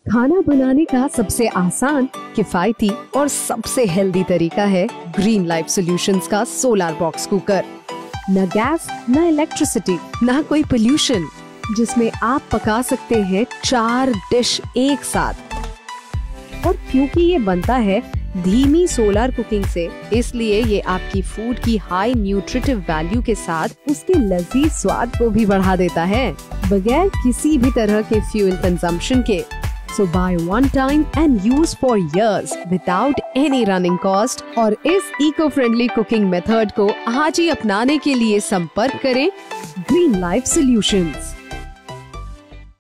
खाना बनाने का सबसे आसान, किफायती और सबसे हेल्दी तरीका है ग्रीन लाइफ सॉल्यूशंस का सोलर बॉक्स कुकर। न गैस, न इलेक्ट्रिसिटी, न कोई पोल्यूशन, जिसमें आप पका सकते हैं 4 डिश एक साथ। और क्योंकि ये बनता है धीमी सोलर कुकिंग से, इसलिए ये आपकी फूड की हाई न्यूट्रिटिव वैल्यू के साथ उसके लजीज स्वाद को भी बढ़ा देता है, बगैर किसी भी तरह के फ्यूल कंजम्पशन के। So buy one time and use for years without any running cost। और इस eco-friendly cooking method को आज ही अपनाने के लिए संपर्क करें ग्रीन लाइफ सॉल्यूशंस।